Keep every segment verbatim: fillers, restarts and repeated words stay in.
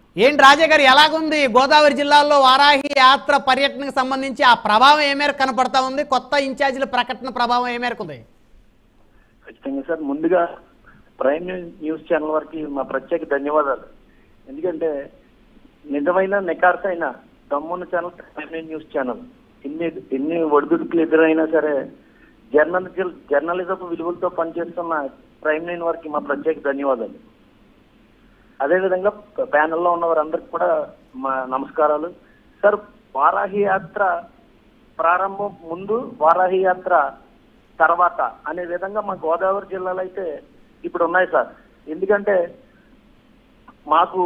ఏంటి రాజా గారు ఎలాగుంది గోదావరి జిల్లాలో వారాహి యాత్ర పర్యటనకు సంబంధించి ఆ ప్రభావం ఏ మేరకు కనపడతా ఉంది? కొత్త ఇన్ఛార్జీల ప్రకటన ప్రభావం ఏ మేరకు ఉంది? ఖచ్చితంగా సార్, ముందుగా ప్రైమ్ న్యూస్ ఛానల్ వారికి మా ప్రత్యేక ధన్యవాదాలు. ఎందుకంటే నిజమైన నికార్సైన దమ్మున్న ఛానల్ ప్రైమ్ న్యూస్ ఛానల్. ఎన్ని ఎన్ని ఒడిదుడుకులు ఎదురైనా సరే జర్నలిజం జర్నలిజం విలువలతో పనిచేస్తున్న ప్రైమ్ నైన్ వారికి మా ప్రత్యేక ధన్యవాదాలు. అదేవిధంగా ప్యానెల్లో ఉన్న వారందరికీ కూడా మా నమస్కారాలు. సార్, వారాహి యాత్ర ప్రారంభం ముందు, వారాహి యాత్ర తర్వాత అనే విధంగా మా గోదావరి జిల్లాలో అయితే ఇప్పుడు ఉన్నాయి సార్. ఎందుకంటే మాకు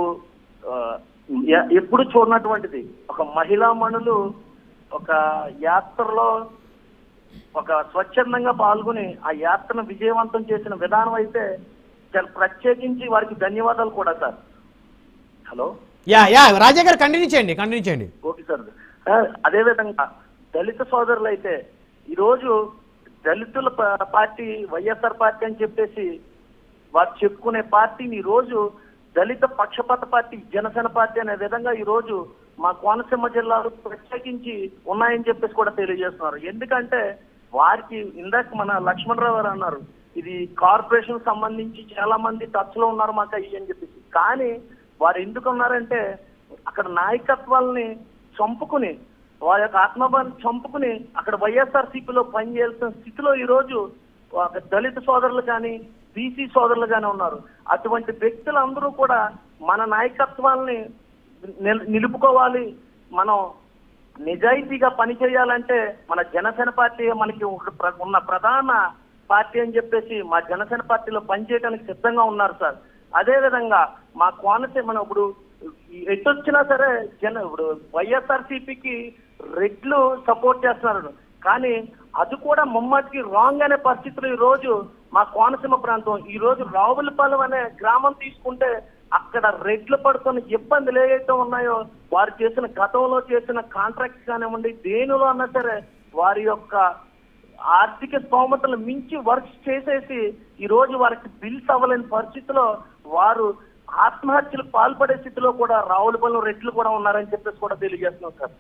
ఎప్పుడు చూడనటువంటిది ఒక మహిళా మణులు ఒక యాత్రలో ఒక స్వచ్ఛందంగా పాల్గొని ఆ యాత్రను విజయవంతం చేసిన విధానం అయితే ప్రత్యేకించి వారికి ధన్యవాదాలు కూడా sir. Hello yeah yeah Raja గారు కంటిన్యూ చేయండి కంటిన్యూ చేయండి ఓకే సార్. అదేవిధంగా దళిత సోదరులు అయితే ఈరోజు దళితుల పార్టీ వైఎస్ఆర్ పార్టీ అని చెప్పేసి వారు చెప్పుకునే పార్టీని ఈరోజు దళిత పక్షపాత పార్టీ జనసేన పార్టీ అనే విధంగా ఈరోజు మా కోనసీమ జిల్లాలో ప్రత్యేకించి ఉన్నాయని చెప్పేసి కూడా తెలియజేస్తున్నారు. ఎందుకంటే వారికి ఇందాక మన లక్ష్మణరావు గారు అన్నారు, ఇది కార్పొరేషన్ సంబంధించి చాలా మంది టచ్ లో ఉన్నారు మాకు అయ్యి అని చెప్పేసి. కానీ వారు ఎందుకు ఉన్నారంటే అక్కడ నాయకత్వాలని చంపుకుని వారి యొక్క ఆత్మబలాన్ని చంపుకుని అక్కడ వైఎస్ఆర్ సిపిలో పనిచేయాల్సిన స్థితిలో ఈ రోజు దళిత సోదరులు కానీ బీసీ సోదరులు కానీ ఉన్నారు. అటువంటి వ్యక్తులందరూ కూడా మన నాయకత్వాల్ని నిలుపుకోవాలి, మనం నిజాయితీగా పనిచేయాలంటే మన జనసేన పార్టీ మనకి ఉన్న ప్రధాన పార్టీ అని చెప్పేసి మా జనసేన పార్టీలో పనిచేయడానికి సిద్ధంగా ఉన్నారు సార్. అదే విధంగా మా కోనసీమ ఇప్పుడు ఎట్టొచ్చినా సరే జన ఇప్పుడు వైఎస్ఆర్ సిపికి రెడ్లు సపోర్ట్ చేస్తున్నారు. కానీ అది కూడా ముమ్మటికి రాంగ్ అనే పరిస్థితులు ఈ రోజు మా కోనసీమ ప్రాంతం, ఈ రోజు రావులపాలెం అనే గ్రామం తీసుకుంటే అక్కడ రెడ్లు పడుతున్న ఇబ్బందులు ఏవైతే ఉన్నాయో వారు చేసిన గతంలో చేసిన కాంట్రాక్ట్స్ కానివ్వండి దేనిలో అన్నా సరే వారి యొక్క ఆర్థిక స్తోమతలు మించి వర్క్స్ చేసేసి ఈ రోజు వారికి బిల్స్ అవ్వలేని పరిస్థితిలో వారు ఆత్మహత్యలు పాల్పడే స్థితిలో కూడా రావులపాలెం రెడ్లు కూడా ఉన్నారని చెప్పేసి కూడా తెలియజేస్తున్నాం సార్.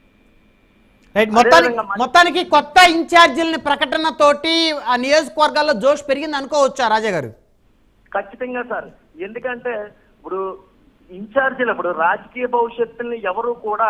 మొత్తానికి కొత్త ఇన్ఛార్జీలని ప్రకటన తోటి ఆ నియోజకవర్గాల్లో జోష్ పెరిగింది అనుకోవచ్చా రాజా గారు? ఖచ్చితంగా సార్. ఎందుకంటే ఇప్పుడు ఇన్ఛార్జీలు ఇప్పుడు రాజకీయ భవిష్యత్తుని ఎవరు కూడా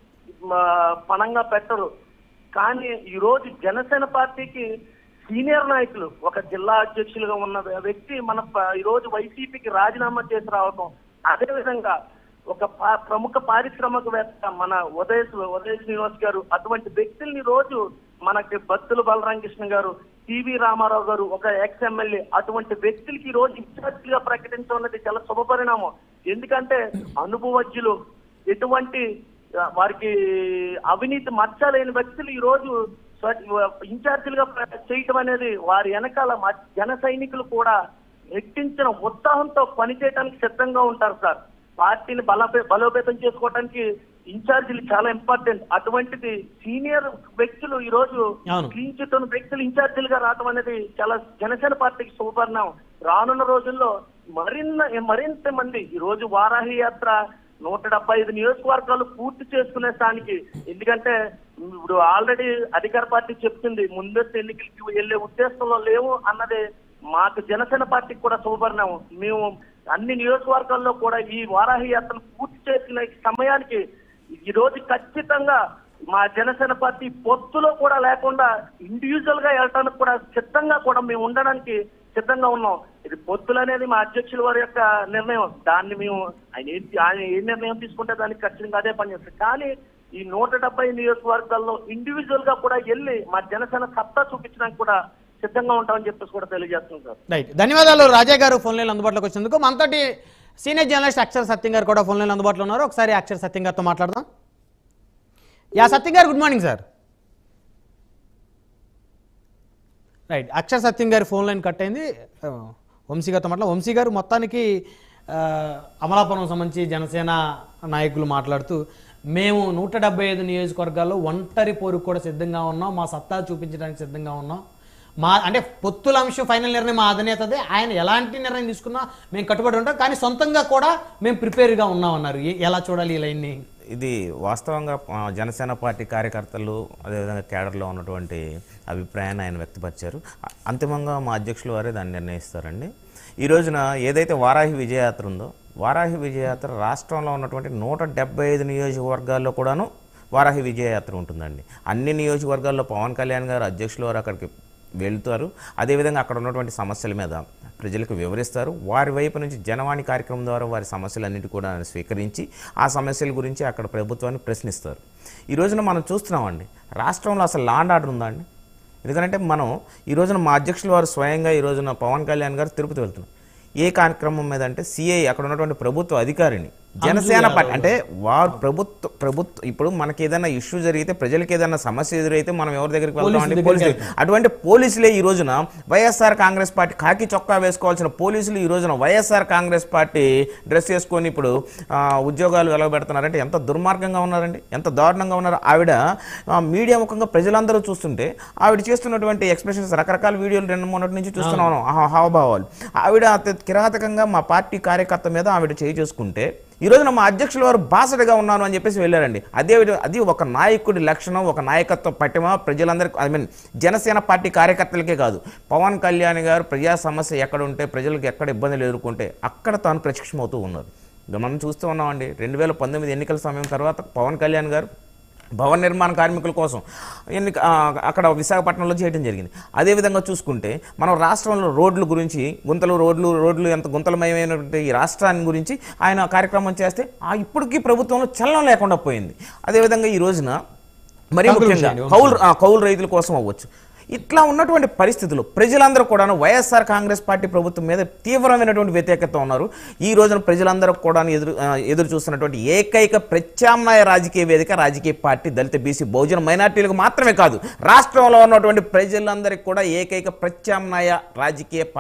పణంగా పెట్టరు. కానీ ఈ రోజు జనసేన పార్టీకి సీనియర్ నాయకులు ఒక జిల్లా అధ్యక్షులుగా ఉన్న వ్యక్తి మన ఈ రోజు వైసీపీకి రాజీనామా చేసి రావటం, అదేవిధంగా ఒక ప్రముఖ పారిశ్రామికవేత్త మన ఉదయ ఉదయ శ్రీనివాస్ గారు, అటువంటి వ్యక్తుల్ని రోజు మనకి బత్తుల బలరామకృష్ణ గారు, టివి రామారావు గారు ఒక ఎక్స్ ఎమ్మెల్యే, అటువంటి వ్యక్తులకి ఈ రోజు ఇన్ఛార్జిగా ప్రకటించడం అనేది చాలా శుభ పరిణామం. ఎందుకంటే అనుభవజ్ఞులు, ఎటువంటి వారికి అవినీతి మచ్చలేని వ్యక్తులు ఈ రోజు ఇన్ఛార్జీలుగా చేయటం అనేది వారి వెనకాల జన సైనికులు కూడా రెట్టించిన ఉత్సాహంతో పనిచేయడానికి సిద్ధంగా ఉంటారు సార్. పార్టీని బలపే బలోపేతం చేసుకోవడానికి ఇన్ఛార్జీలు చాలా ఇంపార్టెంట్. అటువంటిది సీనియర్ వ్యక్తులు ఈ రోజు క్లీన్ చిట్ ఉన్న వ్యక్తులు ఇన్ఛార్జీలుగా రావడం అనేది చాలా జనసేన పార్టీకి శుభపరిణామం. రానున్న రోజుల్లో మరిన్న మరింత మంది ఈ రోజు వారాహి యాత్ర నూట డెబ్బై ఐదు నియోజకవర్గాలు పూర్తి చేసుకునే స్థానికి, ఎందుకంటే ఇప్పుడు ఆల్రెడీ అధికార పార్టీ చెప్తుంది ముందస్తు ఎన్నికలకి వెళ్లే ఉద్దేశంలో లేవు అన్నది మాకు జనసేన పార్టీకి కూడా శుభపరిణామం. మేము అన్ని నియోజకవర్గాల్లో కూడా ఈ వారాహి యాత్రను పూర్తి చేసిన సమయానికి ఈ రోజు ఖచ్చితంగా మా జనసేన పార్టీ పొత్తులో కూడా లేకుండా ఇండివిజువల్ గా వెళ్ళడానికి కూడా సిద్ధంగా కూడా మేము ఉండడానికి సిద్ధంగా ఉన్నాం. ఇది పొత్తులు అనేది మా అధ్యక్షుల వారి యొక్క నిర్ణయం. దాన్ని మేము ఆయన ఆయన ఏ నిర్ణయం తీసుకుంటే దానికి ఖచ్చితంగా అదే పనిచేస్తాం. కానీ ఈ నూట డెబ్బై నియోజకవర్గాల్లో ఇండివిజువల్ గా కూడా వెళ్ళి మా జనసేన సత్తా చూపించడానికి కూడా సిద్ధంగా ఉంటామని చెప్పేసి కూడా తెలియజేస్తున్నాం సార్. రైట్, ధన్యవాదాలు రాజా గారు ఫోన్ లైన్ అందుబాటులోకి వచ్చినందుకు. మనతోటి సీనియర్ జర్నలిస్ట్ అక్షర సత్యం గారు కూడా ఫోన్ లైన్ అందుబాటులో ఉన్నారు. ఒకసారి అక్షర సత్యం గారితో మాట్లాడదాం. యా సత్యం గారు, good morning sir. Right, Akshara Satyam గారి ఫోన్ లైన్ కట్ అయింది. వంశీ గారితో మాట్లాడు. వంశీ గారు, మొత్తానికి అమలాపురం సంబంధించి జనసేన నాయకులు మాట్లాడుతూ మేము నూట డెబ్బై ఐదు నియోజకవర్గాల్లో ఒంటరి పోరుకు కూడా సిద్ధంగా ఉన్నాం, మా సత్తా చూపించడానికి సిద్ధంగా ఉన్నాం, మా అంటే పొత్తుల అంశం ఫైనల్ నిర్ణయం మా అధినేతదే, ఆయన ఎలాంటి నిర్ణయం తీసుకున్నా మేము కట్టుబడి ఉంటాం, కానీ సొంతంగా కూడా మేము ప్రిపేర్గా ఉన్నామన్నారు. ఎలా చూడాలి ఈ లైన్ని? ఇది వాస్తవంగా జనసేన పార్టీ కార్యకర్తలు అదేవిధంగా కేడర్లో ఉన్నటువంటి అభిప్రాయాన్ని ఆయన వ్యక్తపరిచారు. అంతిమంగా మా అధ్యక్షులు వారే దాన్ని నిర్ణయిస్తారండి. ఈ రోజున ఏదైతే వారాహి విజయయాత్ర ఉందో, వారాహి విజయయాత్ర రాష్ట్రంలో ఉన్నటువంటి నూట డెబ్బై ఐదు నియోజకవర్గాల్లో కూడాను వారాహి విజయయాత్ర ఉంటుందండి. అన్ని నియోజకవర్గాల్లో పవన్ కళ్యాణ్ గారు అధ్యక్షులు వారు అక్కడికి వెళ్తారు. అదేవిధంగా అక్కడ ఉన్నటువంటి సమస్యల మీద ప్రజలకు వివరిస్తారు. వారి వైపు నుంచి జనవాణి కార్యక్రమం ద్వారా వారి సమస్యలన్నిటి కూడా స్వీకరించి ఆ సమస్యల గురించి అక్కడ ప్రభుత్వాన్ని ప్రశ్నిస్తారు. ఈ రోజున మనం చూస్తున్నామండి, రాష్ట్రంలో అసలు లా అండ్ ఆర్డర్ ఉందా అండి? ఎందుకంటే మనం ఈ రోజున మా అధ్యక్షులు వారు స్వయంగా ఈ రోజున పవన్ కళ్యాణ్ గారు తిరుపతి వెళ్తున్నారు. ఏ కార్యక్రమం మీద అంటే సిఐ అక్కడ ఉన్నటువంటి ప్రభుత్వ అధికారిని జనసేన పార్టీ అంటే వారు ప్రభుత్వ ప్రభుత్వ ఇప్పుడు మనకి ఏదైనా ఇష్యూ జరిగితే, ప్రజలకు ఏదైనా సమస్య ఎదురైతే మనం ఎవరి దగ్గరికి వెళ్తామండి? పోలీసులు. అటువంటి పోలీసులే ఈ రోజున వైఎస్ఆర్ కాంగ్రెస్ పార్టీ కాకి చొక్కా వేసుకోవాల్సిన పోలీసులు ఈ రోజున వైఎస్ఆర్ కాంగ్రెస్ పార్టీ డ్రెస్ వేసుకొని ఇప్పుడు ఉద్యోగాలు వెలగబెడుతున్నారంటే ఎంత దుర్మార్గంగా ఉన్నారండి, ఎంత దారుణంగా ఉన్నారు. ఆవిడ మీడియా ముఖంగా ప్రజలందరూ చూస్తుంటే ఆవిడ చేస్తున్నటువంటి ఎక్స్ప్రెషన్స్ రకరకాల వీడియోలు రెండు మూడు నుంచి చూస్తున్నాను, హావభావాలు. ఆవిడ కిరాతకంగా మా పార్టీ కార్యకర్త మీద ఆవిడ చేయి చేసుకుంటే ఈ రోజున మా అధ్యక్షుల వారు బాసటగా ఉన్నాను అని చెప్పేసి వెళ్ళారండి. అదే అది ఒక నాయకుడి లక్షణం, ఒక నాయకత్వ పటిమ ప్రజలందరికీ, ఐ మీన్ జనసేన పార్టీ కార్యకర్తలకే కాదు, పవన్ కళ్యాణ్ గారు ప్రజా సమస్య ఎక్కడ ఉంటే, ప్రజలకు ఎక్కడ ఇబ్బందులు ఎదుర్కొంటే అక్కడ తాను ప్రత్యక్షమవుతూ ఉన్నారు. మనం చూస్తూ ఉన్నామండి, రెండు వేల పంతొమ్మిది ఎన్నికల సమయం తర్వాత పవన్ కళ్యాణ్ గారు భవన నిర్మాణ కార్మికుల కోసం ఎన్నిక అక్కడ విశాఖపట్నంలో చేయడం జరిగింది. అదేవిధంగా చూసుకుంటే మనం రాష్ట్రంలో రోడ్ల గురించి, గుంతలు రోడ్లు రోడ్లు ఎంత గుంతలమయమైనటువంటి ఈ రాష్ట్రాన్ని గురించి ఆయన కార్యక్రమం చేస్తే ఆ ఇప్పటికీ ప్రభుత్వంలో చలనం లేకుండా పోయింది. అదేవిధంగా ఈ రోజున మరీ ముఖ్యంగా కౌలు కౌలు రైతుల కోసం అవ్వచ్చు. ఇట్లా ఉన్నటువంటి పరిస్థితులు ప్రజలందరూ కూడా వైఎస్ఆర్ కాంగ్రెస్ పార్టీ ప్రభుత్వం మీద తీవ్రమైనటువంటి వ్యతిరేకత ఉన్నారు. ఈ రోజున ప్రజలందరూ కూడా ఎదురు ఎదురు చూస్తున్నటువంటి ఏకైక ప్రత్యామ్నాయ రాజకీయ వేదిక రాజకీయ పార్టీ దళిత బీసీ బహుజన మైనార్టీలకు మాత్రమే కాదు, రాష్ట్రంలో ఉన్నటువంటి ప్రజలందరికీ కూడా ఏకైక ప్రత్యామ్నాయ రాజకీయ